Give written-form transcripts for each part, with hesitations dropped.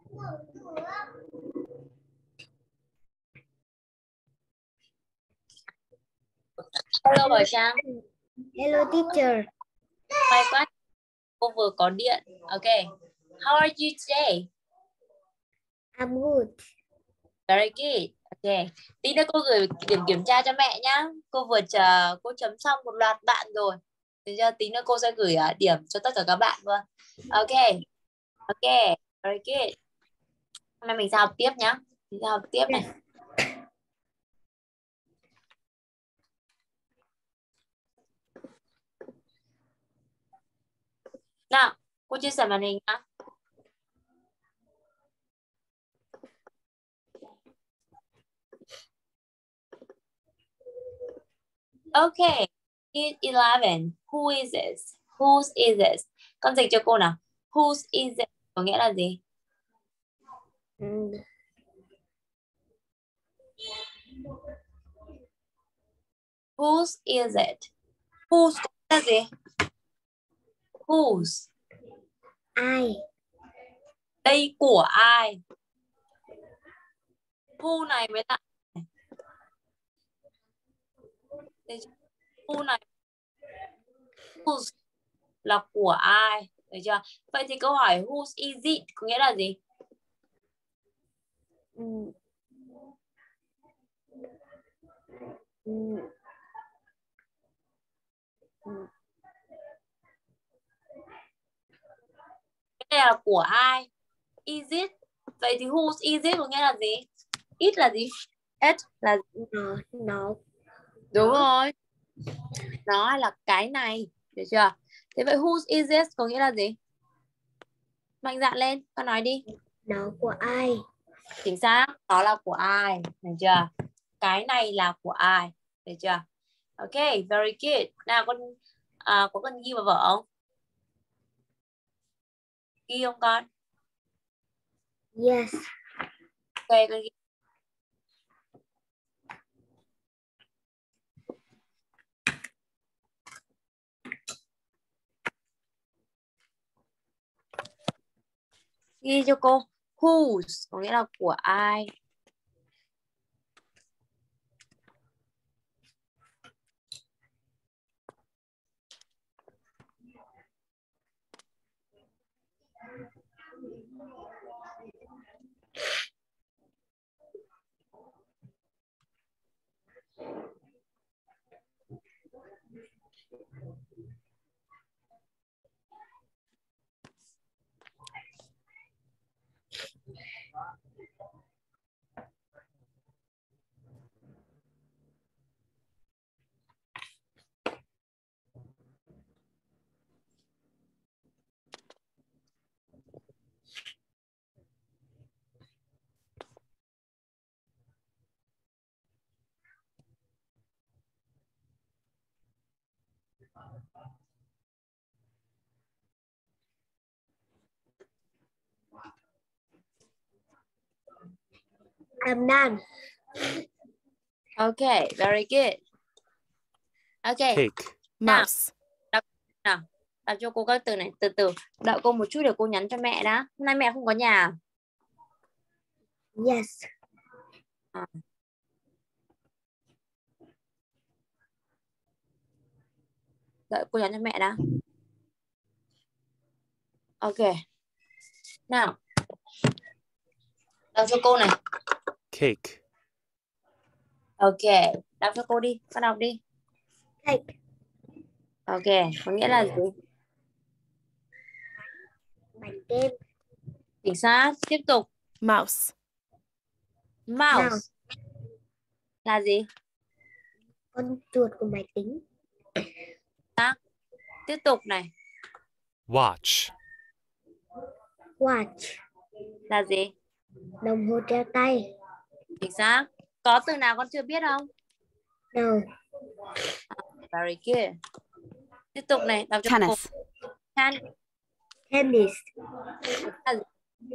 Hello Bảo Trang. Hello teacher. May quá, cô vừa có điện. Ok. How are you today? I'm good. Very good. Ok. Tí nữa cô gửi điểm kiểm tra cho mẹ nhá. Cô vừa cô chấm xong một loạt bạn rồi. Tí nữa cô sẽ gửi điểm cho tất cả các bạn luôn. Ok. Ok. Very good. Hôm nay mình sẽ học tiếp nhá. Mình sẽ học tiếp này. Nào, cô chia sẻ màn hình nhá. Okay. Kid 11. Who is this? Whose is this? Con dịch cho cô nào. Whose is it? Có nghĩa là gì? Whose is it? Whose có nghĩa là gì? Whose. Ai. Đây của ai? Who này mới là who này. Whose là của ai? Được chưa? Vậy thì câu hỏi whose is it có nghĩa là gì? Cái này là của ai? Is it? Vậy thì whose is it có nghĩa là gì? It là gì? It là nó. đúng rồi. Nó là cái này. Được chưa? Thế vậy whose is it có nghĩa là gì? Mạnh dạn lên, con nói đi. Nó của ai? Chính xác, nó là của ai? Được chưa? Cái này là của ai? Được chưa? Ok, very good. Nào con có cần ghi vào vở không? Ghi không con? Yes. Ok, con ghi. Ghi cho cô. Whose có nghĩa là của ai? I'm done. Ok, very good. Ok. Cake. Mouse. Nào, đọc cho cô các từ này. Từ từ, đợi cô một chút để cô nhắn cho mẹ đã. Hôm nay mẹ không có nhà. Yes. Đợi cô nhắn cho mẹ đã. Ok. Nào. Đọc cho cô này. Cake. Ok, đọc cho cô đi. Con đọc đi. Cake. Ok, có nghĩa là gì? Bánh kem. Chính xác. Tiếp tục. Mouse. Mouse là gì? Con chuột của máy tính. Tiếp tục này. Watch. Watch. Là gì? Đồng hồ treo tay. Chính xác. Có từ nào con chưa biết không? No. Very good. Tiếp tục này. Đọc cho cô. Tennis. Tennis. Là gì?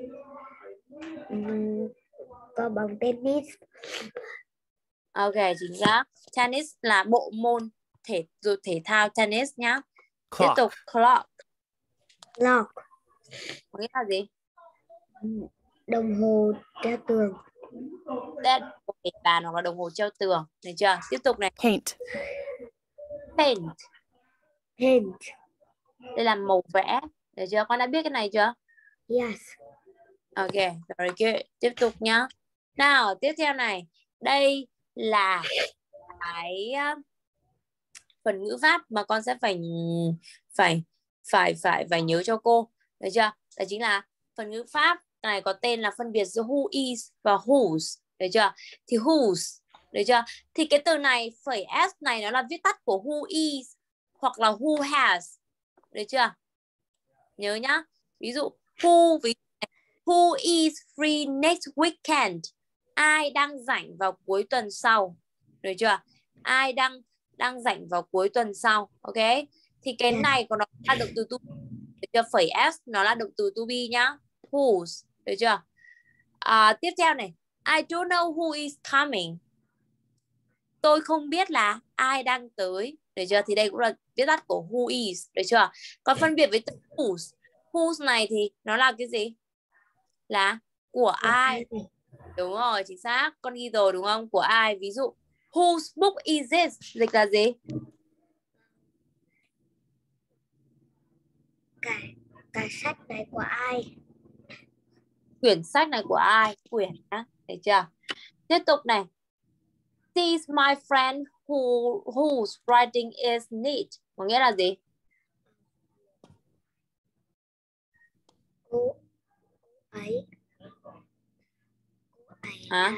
Có bóng tennis. Ok, chính xác. Tennis là bộ môn thể thao tennis nhá. Tiếp Clock. tục. Clock. Clock. Có nghĩa là gì? Đồng hồ treo tường. Đây là đồng hồ để bàn hoặc là đồng hồ treo tường. Được chưa? Tiếp tục này. Paint. Paint. Paint. Đây là màu vẽ. Được chưa? Con đã biết cái này chưa? Yes. Ok, very good. Tiếp tục nhá. Nào, tiếp theo này. Đây là cái phần ngữ pháp mà con sẽ phải nhớ cho cô. Được chưa? Đó chính là phần ngữ pháp này có tên là phân biệt giữa who is và whose. Được chưa? Thì whose, được chưa? Thì cái từ này phẩy s này nó là viết tắt của who is hoặc là who has. Được chưa? Nhớ nhá. Ví dụ who is free next weekend? Ai đang rảnh vào cuối tuần sau? Được chưa? Ai đang rảnh vào cuối tuần sau. Ok? Thì cái này của nó là động từ to be. Được chưa? Phẩy s nó là động từ to be nhá. Whose. Được chưa? Tiếp theo này. I don't know who is coming. Tôi không biết là ai đang tới. Được chưa? Thì đây cũng là viết tắt của who is. Được chưa? Còn phân biệt với từ whose. Whose này thì nó là cái gì? Là của ai? Đúng rồi, chính xác. Con ghi rồi đúng không? Của ai? Ví dụ whose book is this? Dịch là gì? Cái sách này của ai? Quyển sách này của ai? Quyển á. Được chưa? Tiếp tục này. She's my friend whose writing is neat. Có nghĩa là gì? Cô ấy Hả?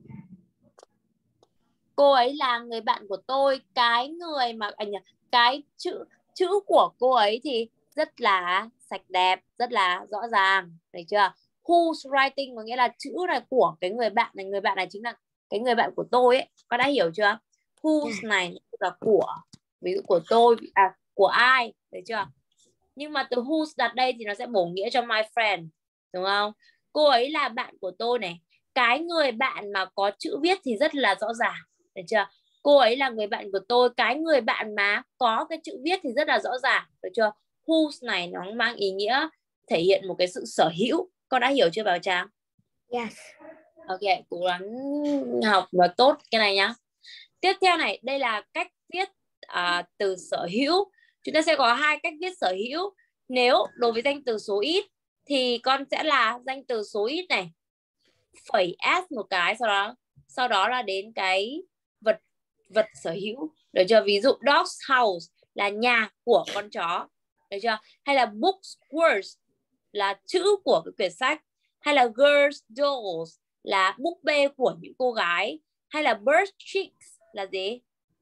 Cô ấy là người bạn của tôi. Cái người mà cái chữ của cô ấy thì rất là sạch đẹp, rất là rõ ràng. Được chưa? Whose writing có nghĩa là chữ này của cái người bạn này. Người bạn này chính là cái người bạn của tôi ấy. Con đã hiểu chưa? Whose này là của. Ví dụ của tôi, của ai. Được chưa? Nhưng mà từ whose đặt đây thì nó sẽ bổ nghĩa cho my friend. Đúng không? Cô ấy là bạn của tôi này. Cái người bạn mà có chữ viết thì rất là rõ ràng. Được chưa? Cô ấy là người bạn của tôi. Cái người bạn mà có cái chữ viết thì rất là rõ ràng. Được chưa? Whose này nó mang ý nghĩa thể hiện một cái sự sở hữu. Con đã hiểu chưa Bảo Trang? Yes. Ok, cố gắng học và tốt cái này nhá. Tiếp theo này, đây là cách viết từ sở hữu. Chúng ta sẽ có hai cách viết sở hữu. Nếu đối với danh từ số ít thì con sẽ là danh từ số ít này, phẩy s một cái, sau đó là đến cái vật sở hữu. Được chưa? Ví dụ dog's house là nhà của con chó. Được chưa? Hay là books words là chữ của cái quyển sách. Hay là girls dolls là búp bê của những cô gái. Hay là bird chicks là gì?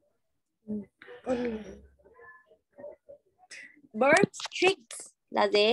Bird chicks là gì?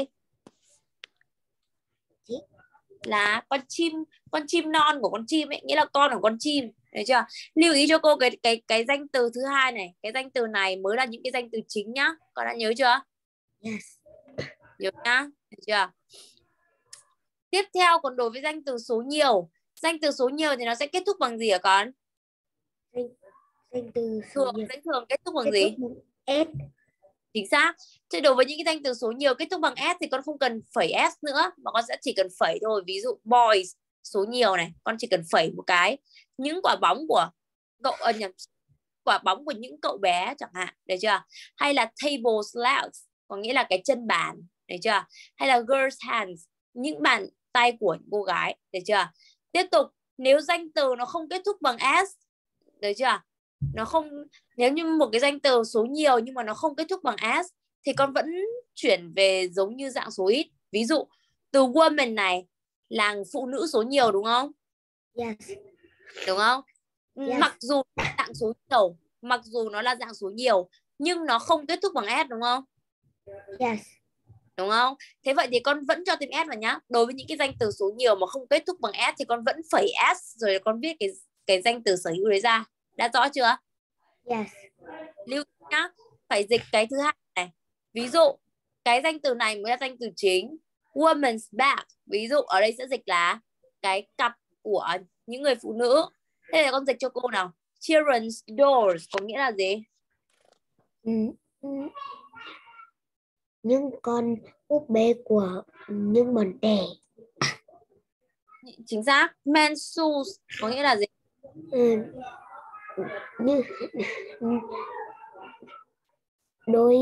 Là con chim non của con chim ấy, nghĩa là con của con chim. Được chưa? Lưu ý cho cô cái danh từ thứ hai này. Cái danh từ này mới là những cái danh từ chính nhá. Con đã nhớ chưa? Yes. Nhớ nhá. Được chưa? Tiếp theo còn đối với danh từ số nhiều. Danh từ số nhiều thì nó sẽ kết thúc bằng gì hả con? Danh từ số nhiều thường kết thúc bằng gì? S. Chính xác. Chứ đối với những cái danh từ số nhiều kết thúc bằng s thì con không cần phẩy s nữa, mà con sẽ chỉ cần phẩy thôi. Ví dụ boys số nhiều này, con chỉ cần phẩy một cái. Những quả bóng của quả bóng của những cậu bé chẳng hạn. Được chưa? Hay là table slouch có nghĩa là cái chân bàn. Được chưa? Hay là girls hands những bàn tay của những cô gái. Được chưa? Tiếp tục, nếu danh từ nó không kết thúc bằng s, được chưa? Nó không, nếu như một cái danh từ số nhiều nhưng mà nó không kết thúc bằng s thì con vẫn chuyển về giống như dạng số ít. Ví dụ từ woman này là phụ nữ số nhiều đúng không? Yes. Đúng không? Yes. Mặc dù dạng số nhiều, mặc dù nó là dạng số nhiều nhưng nó không kết thúc bằng s đúng không? Yes. Đúng không? Thế vậy thì con vẫn cho thêm s vào nhá. Đối với những cái danh từ số nhiều mà không kết thúc bằng s thì con vẫn phẩy s rồi con viết cái danh từ sở hữu đấy ra. Đã rõ chưa? Yes. Lưu ý nhá, phải dịch cái thứ hai này. Ví dụ cái danh từ này mới là danh từ chính. Woman's back, ví dụ ở đây sẽ dịch là cái cặp của những người phụ nữ. Thế là con dịch cho cô nào. Children's doors có nghĩa là gì? Những con búp bê của những bọn trẻ. Chính xác. Men's shoes có nghĩa là gì? Như đôi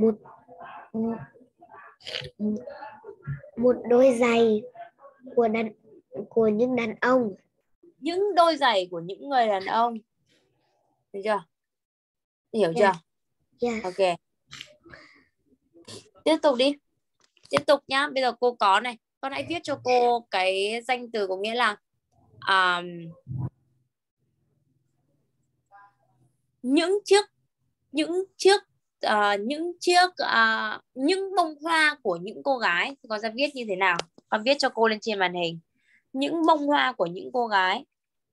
một đôi giày của những đàn ông. Những đôi giày của những người đàn ông. Được chưa? Hiểu chưa? Yes. Ok. Tiếp tục đi. Tiếp tục nhá. Bây giờ cô có này. Con hãy viết cho cô cái danh từ có nghĩa là những bông hoa của những cô gái. Con sẽ viết như thế nào? Con viết cho cô lên trên màn hình. Những bông hoa của những cô gái.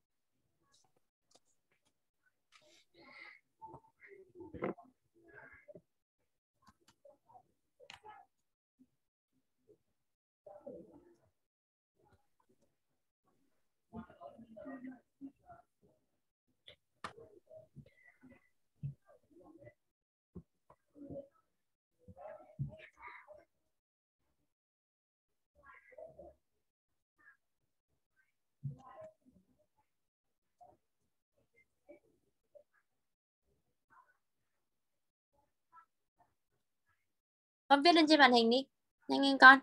Con viết lên trên màn hình đi. Nhanh lên con.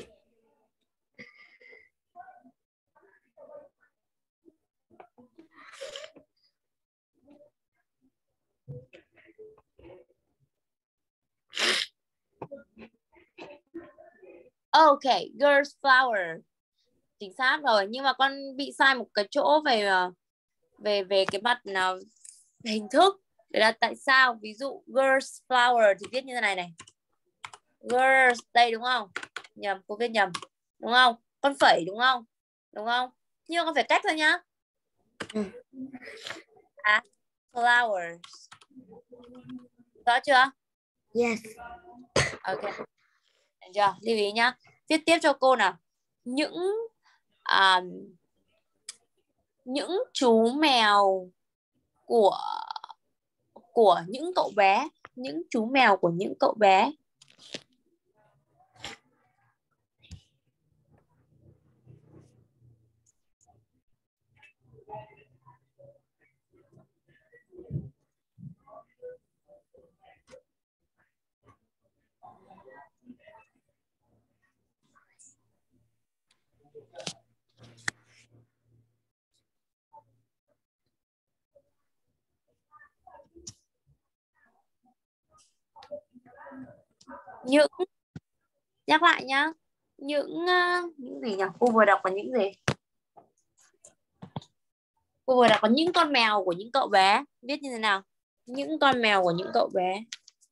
Ok, girls flower. Chính xác rồi, nhưng mà con bị sai một cái chỗ về cái mặt nào hình thức. Đấy là tại sao? Ví dụ girls flower thì viết như thế này này. Girls đây đúng không? Nhầm, cô viết nhầm. Đúng không? Con phẩy đúng không? Đúng không? Nhưng con phải cách thôi nhá. Flowers. Rõ chưa? Yes. Ok. Được chưa? Lưu ý nhá. Viết tiếp cho cô nào. Những chú mèo của những cậu bé. Những chú mèo của những cậu bé. Nhắc lại nhá. Những gì nhỉ? Cô vừa đọc là những gì? Cô vừa đọc là những con mèo của những cậu bé. Viết như thế nào? Những con mèo của những cậu bé.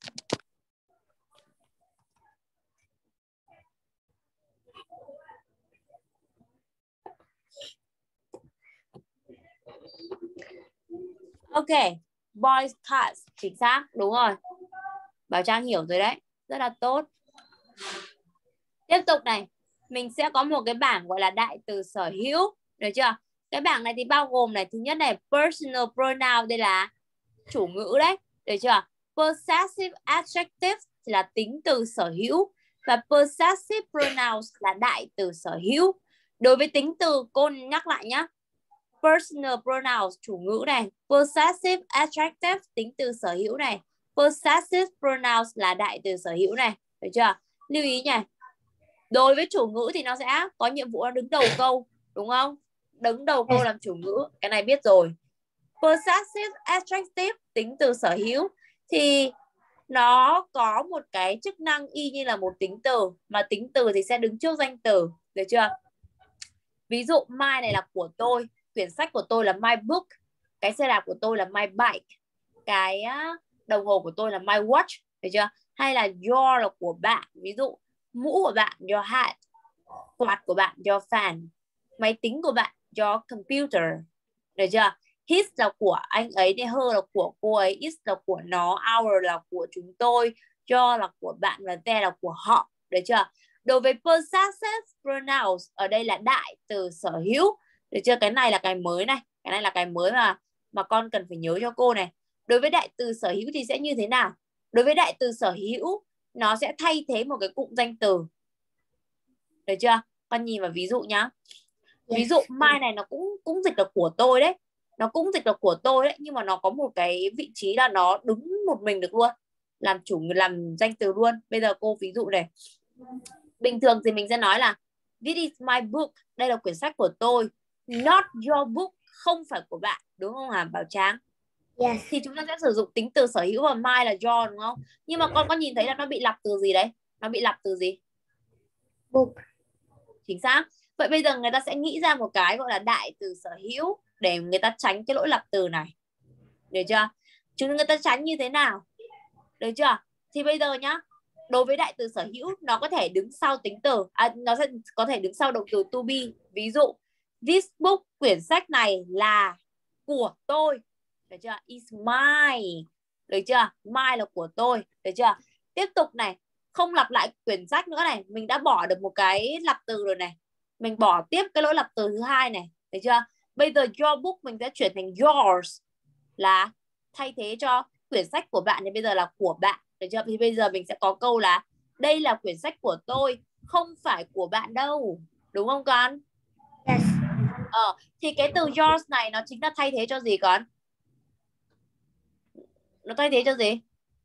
Ok. Boys cats. Chính xác. Đúng rồi. Bảo Trang hiểu rồi đấy. Rất là tốt. Tiếp tục này. Mình sẽ có một cái bảng gọi là đại từ sở hữu. Được chưa? Cái bảng này thì bao gồm này. Thứ nhất này, personal pronoun. Đây là chủ ngữ đấy. Được chưa? Possessive adjective thì là tính từ sở hữu. Và possessive pronouns là đại từ sở hữu. Đối với tính từ, cô nhắc lại nhé. Personal pronouns chủ ngữ này. Possessive adjective tính từ sở hữu này. Possessive pronouns là đại từ sở hữu này. Được chưa? Lưu ý nhỉ. Đối với chủ ngữ thì nó sẽ có nhiệm vụ là đứng đầu câu. Đúng không? Đứng đầu câu làm chủ ngữ. Cái này biết rồi. Possessive adjective tính từ sở hữu thì nó có một cái chức năng y như là một tính từ, mà tính từ thì sẽ đứng trước danh từ. Được chưa? Ví dụ my này là của tôi, quyển sách của tôi là my book, cái xe đạp của tôi là my bike, cái đồng hồ của tôi là my watch. Được chưa? Hay là your là của bạn, ví dụ mũ của bạn your hat, quạt của bạn your fan, máy tính của bạn your computer. Được chưa? His là của anh ấy, her là của cô ấy, it là của nó, our là của chúng tôi, your là của bạn và there là của họ. Được chưa? Đối với possessive pronouns ở đây là đại từ sở hữu. Được chưa? Cái này là cái mới này, cái này là cái mới mà con cần phải nhớ cho cô này. Đối với đại từ sở hữu thì sẽ như thế nào? Đối với đại từ sở hữu nó sẽ thay thế một cái cụm danh từ. Được chưa? Con nhìn vào ví dụ nhá. Ví dụ my này nó cũng dịch là của tôi đấy. Nó cũng dịch là của tôi đấy, nhưng mà nó có một cái vị trí là nó đứng một mình được luôn, làm chủ, làm danh từ luôn. Bây giờ cô ví dụ này. Bình thường thì mình sẽ nói là this is my book, đây là quyển sách của tôi. Not your book, không phải của bạn, đúng không hả Bảo Trang? Yes. Thì chúng ta sẽ sử dụng tính từ sở hữu và my là your, đúng không? Nhưng mà con có nhìn thấy là nó bị lặp từ gì đấy? Nó bị lặp từ gì? Book. Chính xác. Vậy bây giờ người ta sẽ nghĩ ra một cái gọi là đại từ sở hữu để người ta tránh cái lỗi lặp từ này. Được chưa? Chúng người ta tránh như thế nào? Được chưa? Thì bây giờ nhá, đối với đại từ sở hữu, nó có thể đứng sau tính từ, nó sẽ có thể đứng sau động từ to be. Ví dụ, this book, quyển sách này là của tôi. Được chưa? Is mine. Được chưa? Mine là của tôi. Được chưa? Tiếp tục này, không lặp lại quyển sách nữa này, mình đã bỏ được một cái lặp từ rồi này. Mình bỏ tiếp cái lỗi lặp từ thứ hai này. Được chưa? Bây giờ your book mình sẽ chuyển thành yours, là thay thế cho quyển sách của bạn thì bây giờ là của bạn. Được chưa? Thì bây giờ mình sẽ có câu là đây là quyển sách của tôi, không phải của bạn đâu. Đúng không con? Yes. Thì cái từ yours này nó chính là thay thế cho gì con? Nó thay thế cho gì?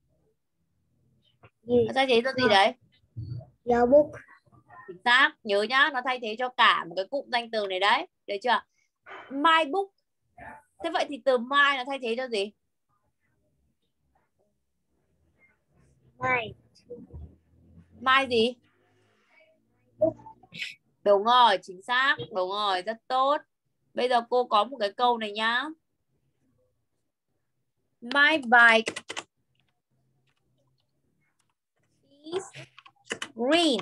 Nó thay thế cho gì đấy? Your book. Chính xác. Nhớ nhá, nó thay thế cho cả một cái cụm danh từ này đấy. Được chưa? My book. Thế vậy thì từ my nó thay thế cho gì? My. My gì? Đúng rồi, chính xác. Đúng rồi, rất tốt. Bây giờ cô có một cái câu này nhá. My bike is green.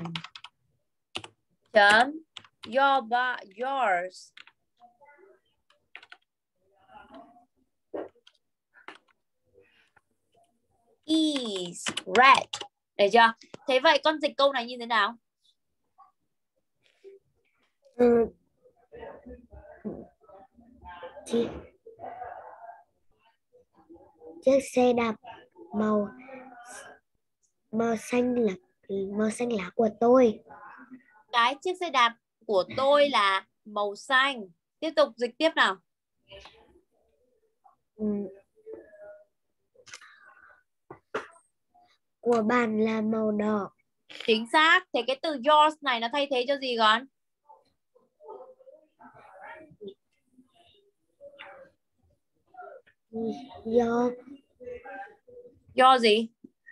Chấm. Yours is red. Được chưa? Thế vậy con dịch câu này như thế nào? Chiếc xe đạp màu màu xanh lá của tôi. Cái chiếc xe đạp của tôi là màu xanh. Tiếp tục dịch tiếp nào. Của bạn là màu đỏ. Chính xác. Thế cái từ yours này nó thay thế cho gì con? Do gì?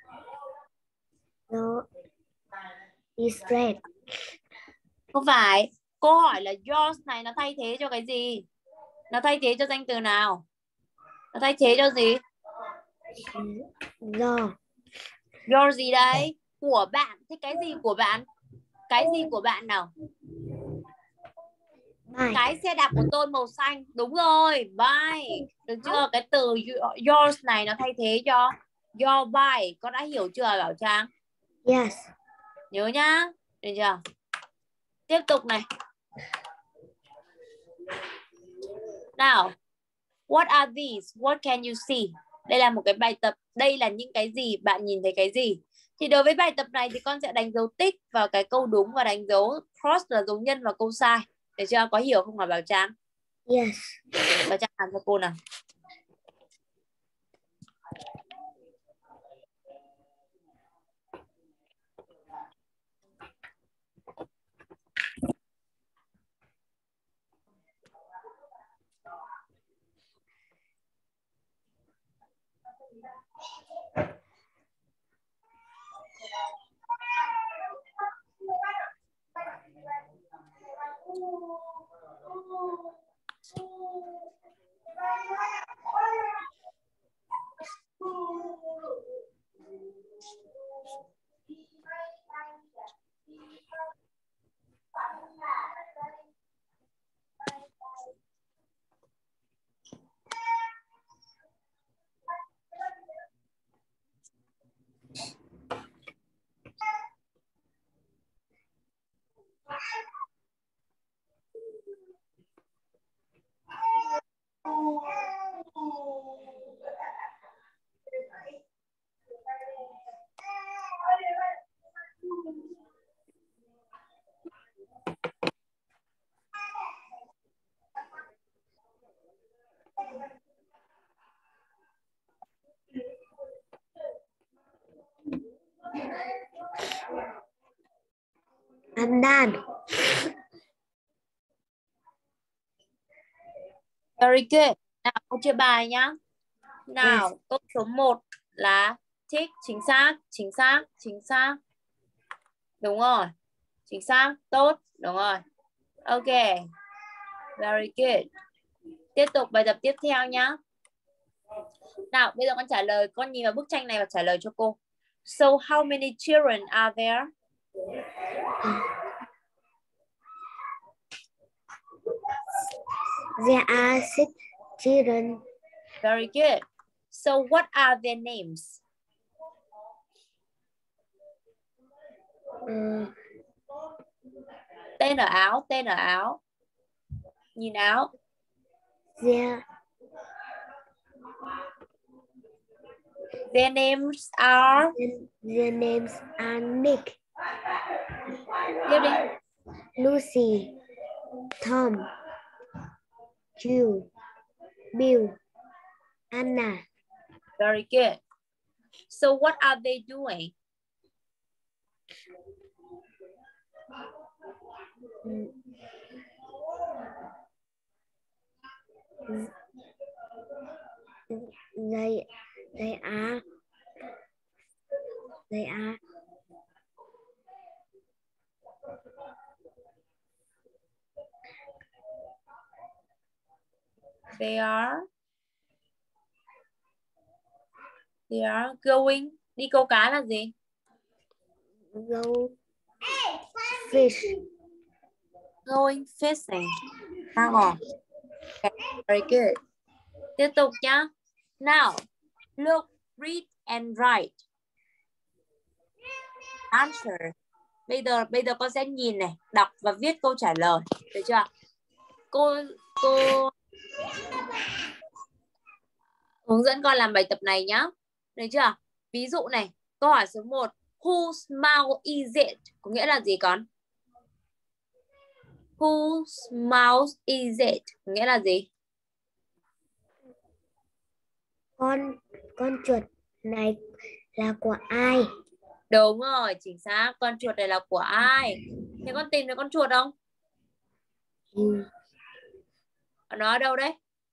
Nó is red. Không phải. Cô hỏi là yours này nó thay thế cho cái gì? Nó thay thế cho danh từ nào? Nó thay thế cho gì? Your gì đấy? Của bạn. Thế cái gì của bạn? Cái gì của bạn nào? Bike. Cái xe đạp của tôi màu xanh. Đúng rồi, bike. Được chưa? Cái từ yours này nó thay thế cho your bike. Con đã hiểu chưa Bảo Trang? Yes. Nhớ nhá. Được chưa? Tiếp tục này. Nào. What are these? What can you see? Đây là một cái bài tập. Đây là những cái gì? Bạn nhìn thấy cái gì? Thì đối với bài tập này thì con sẽ đánh dấu tích vào cái câu đúng và đánh dấu cross là dấu nhân vào câu sai. Được chưa? Có hiểu không hả Bảo Trang? Yes. Bảo Trang làm cho cô nào. I'm done. Very good. Nào, cô chia bài nhá. Nào, câu số 1 là tick, chính xác, chính xác, chính xác. Đúng rồi. Chính xác, tốt, đúng rồi. Ok. Very good. Tiếp tục bài tập tiếp theo nhá. Nào, bây giờ con trả lời, con nhìn vào bức tranh này và trả lời cho cô. So how many children are there? There are 6 children. Very good. So what are their names? Tên ở áo, tên ở áo. Nhìn áo. Their names are Nick, tiếp đi. Lucy, Tom, Jill, Bill, Anna. Very good. So what are they doing? They are going. Đi câu cá là gì? go fish. Going fishing. Okay, very good. Tiếp tục nhá. Now, look, read and write. Answer. Bây giờ con sẽ nhìn này, đọc và viết câu trả lời. Được chưa? Cô hướng dẫn con làm bài tập này nhá. Được chưa? Ví dụ này, câu hỏi số 1. Whose mouth is it? Có nghĩa là gì con? Whose mouth is it? Có nghĩa là gì? Con chuột này là của ai? Đúng rồi, chính xác. Con chuột này là của ai? Thế con tìm được con chuột không? Nó ở đâu đấy?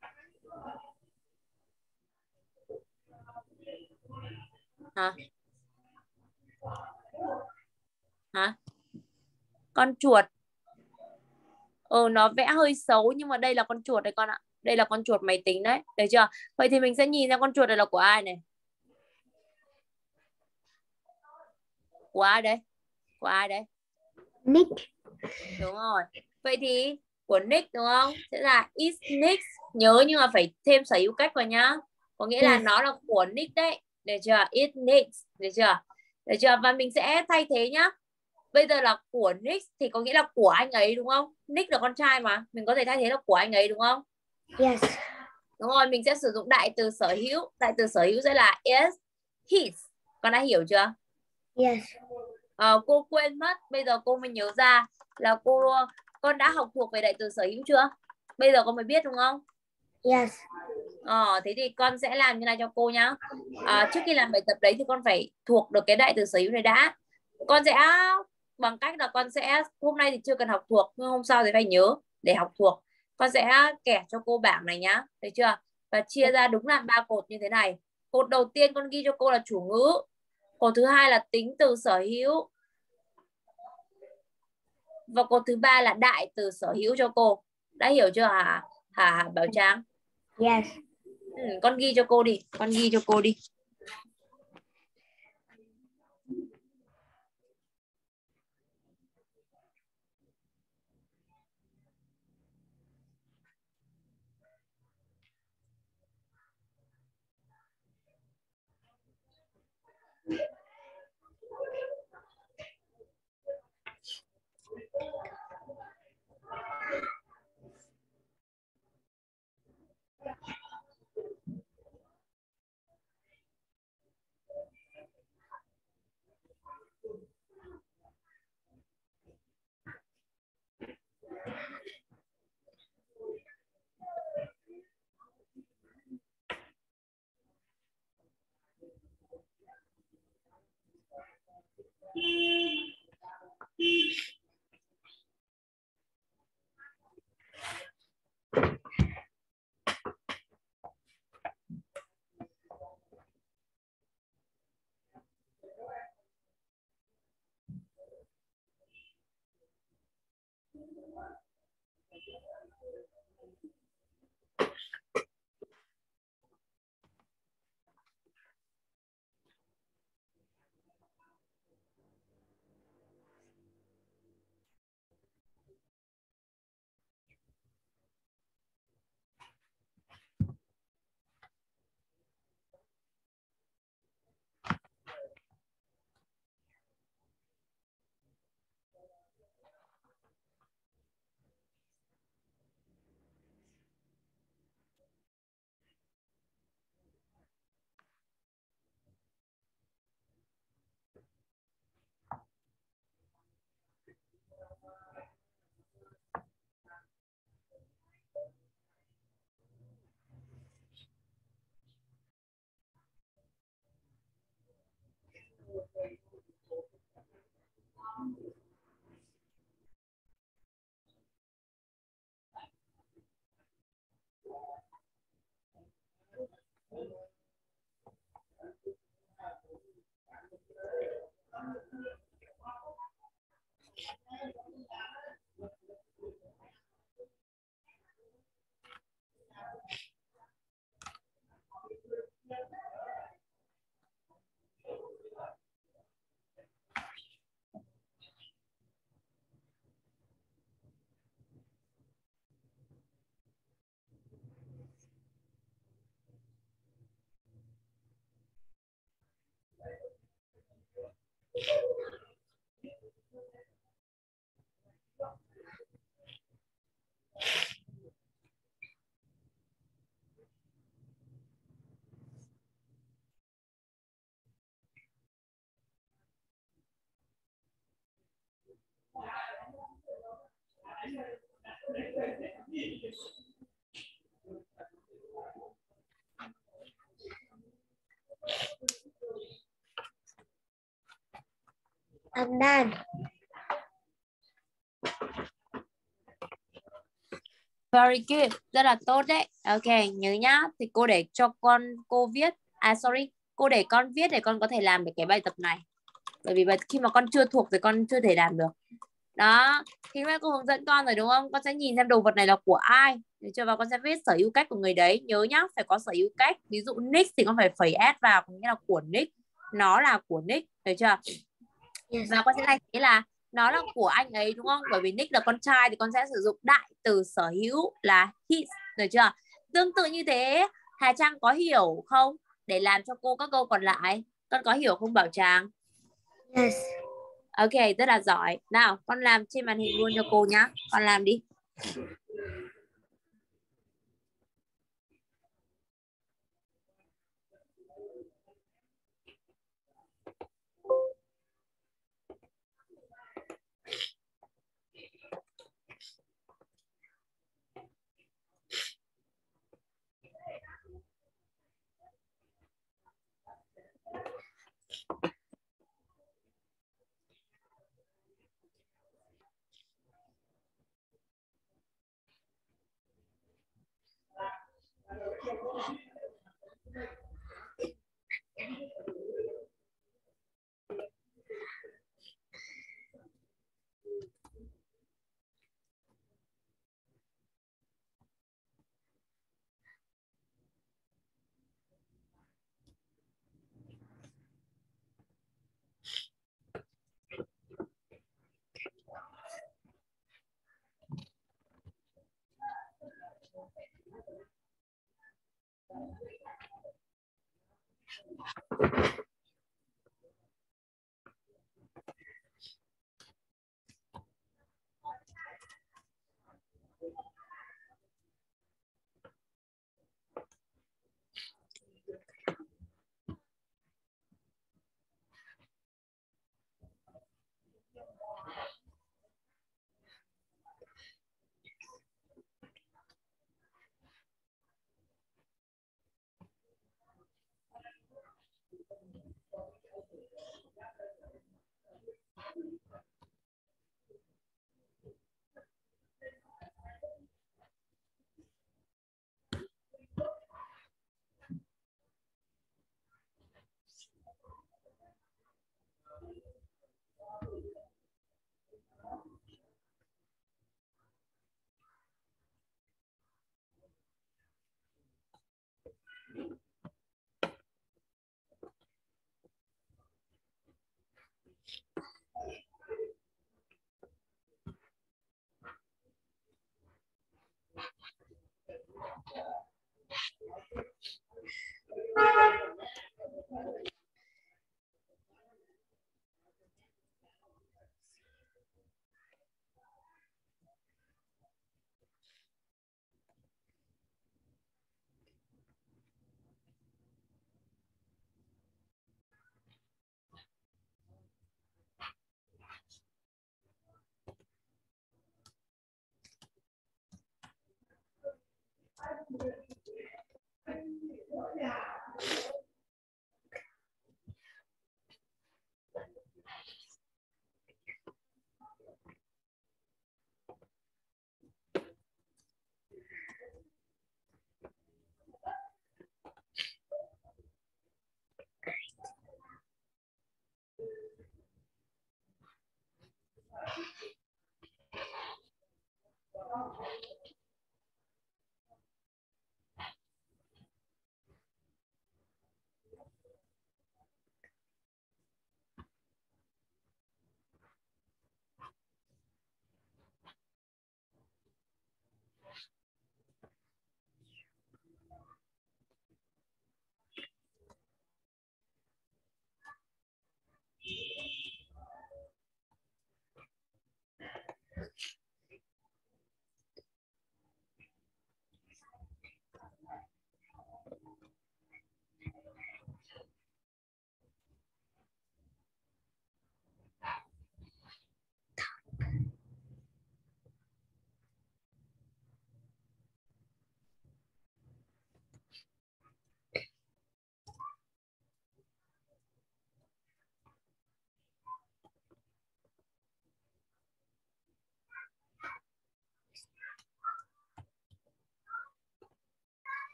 Hả? Con chuột. Nó vẽ hơi xấu nhưng mà đây là con chuột đấy con ạ. Đây là con chuột máy tính đấy. Được chưa? Vậy thì mình sẽ nhìn ra con chuột này là của ai này? Của ai đấy? Của ai đấy? Nick. Đúng rồi. Vậy thì của Nick đúng không? Sẽ là is Nick. Nhớ nhưng mà phải thêm sở hữu cách vào nhá. Có nghĩa là nó là của Nick đấy. Được chưa? Is Nick. Được chưa? Được chưa? Và mình sẽ thay thế nhá. Bây giờ là của Nick thì có nghĩa là của anh ấy đúng không? Nick là con trai mà. Mình có thể thay thế là của anh ấy đúng không? Yes. Đúng rồi, mình sẽ sử dụng đại từ sở hữu. Đại từ sở hữu sẽ là is his. Con đã hiểu chưa? Yes. Cô quên mất. Bây giờ cô mới nhớ ra là con đã học thuộc về đại từ sở hữu chưa? Bây giờ con mới biết đúng không? Yes. Thế thì con sẽ làm như này cho cô nhá. Trước khi làm bài tập đấy thì con phải thuộc được cái đại từ sở hữu này đã. Con sẽ bằng cách là con sẽ hôm nay thì chưa cần học thuộc nhưng hôm sau thì phải nhớ để học thuộc. Con sẽ kẻ cho cô bảng này nhá, được chưa? Và chia ra đúng là 3 cột như thế này. Cột đầu tiên con ghi cho cô là chủ ngữ. Cột thứ hai là tính từ sở hữu. Và cột thứ ba là đại từ sở hữu cho cô. Đã hiểu chưa hả Bảo Trang? Yes. Con ghi cho cô đi, con ghi cho cô đi. Andan. Very good, rất là tốt đấy. Ok, nhớ nhá. Thì cô để cho cô viết. Sorry, cô để con viết để con có thể làm được cái bài tập này. Bởi vì khi mà con chưa thuộc thì con chưa thể làm được. Đó, khi mà cô hướng dẫn con rồi đúng không? Con sẽ nhìn xem đồ vật này là của ai. Được chưa? Và con sẽ viết sở hữu cách của người đấy. Nhớ nhá, phải có sở hữu cách. Ví dụ Nick thì con phải phẩy S vào, có nghĩa là của Nick. Nó là của Nick, được chưa? Yes. Và con sẽ thay thế là nó là của anh ấy đúng không? Bởi vì Nick là con trai thì con sẽ sử dụng đại từ sở hữu là his, được chưa? Tương tự như thế, Hà Trang có hiểu không? Để làm cho cô các câu còn lại. Con có hiểu không Bảo Trang? Yes. Ok, rất là giỏi. Nào, con làm trên màn hình luôn cho cô nhá. Con làm đi.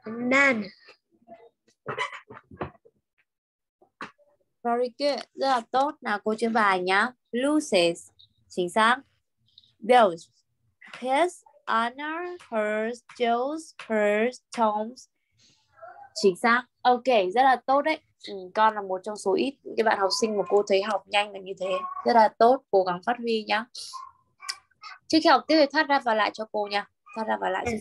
None. Very good. Rất là tốt. Nào cô chơi bài nhá. Loses. Chính xác. Bills. His, honor, hers, Joe's, hers, Tom's. Chính xác. Ok, rất là tốt đấy. Con là một trong số ít cái bạn học sinh mà cô thấy học nhanh là như thế. Rất là tốt, cố gắng phát huy nhá. Trước khi học tiếp thì thoát ra và lại cho cô nha. Thoát ra và lại.